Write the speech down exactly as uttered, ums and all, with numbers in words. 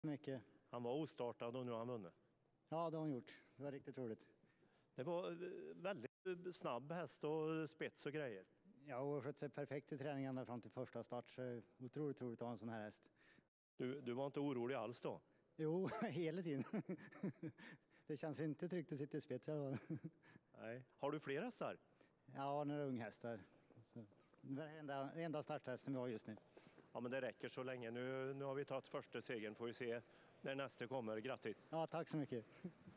Mycket. Han var ostartad och nu har han vunnit. Ja, det har hon gjort. Det var riktigt roligt. Det var väldigt snabb häst och spets och grejer. Ja, hon har skött sig perfekt i träningen ända fram till första start. Så otroligt roligt att ha en sån här häst. Du, du var inte orolig alls då? Jo, hela tiden. Det känns inte tryggt att sitta i spets. Nej. Har du fler hästar? Ja, några unghästar. Så, det är enda, enda starthästen vi har just nu. Ja, men det räcker så länge. Nu, nu har vi tagit första segern. Får vi se när nästa kommer. Grattis! Ja, tack så mycket.